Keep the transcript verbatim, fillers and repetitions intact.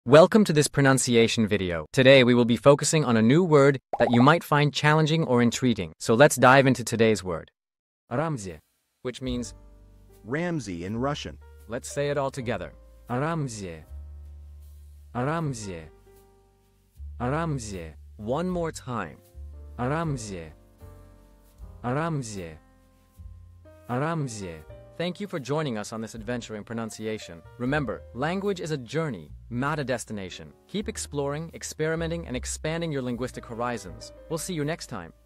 Welcome to this pronunciation video. Today we will be focusing on a new word that you might find challenging or intriguing. So let's dive into today's word. Рамзи, which means Ramzi in Russian. let's say it all together. Рамзи. Рамзи. Рамзи. One more time. Рамзи. Рамзи. Рамзи. Thank you for joining us on this adventure in pronunciation. Remember, language is a journey, not a destination. Keep exploring, experimenting, and expanding your linguistic horizons. We'll see you next time.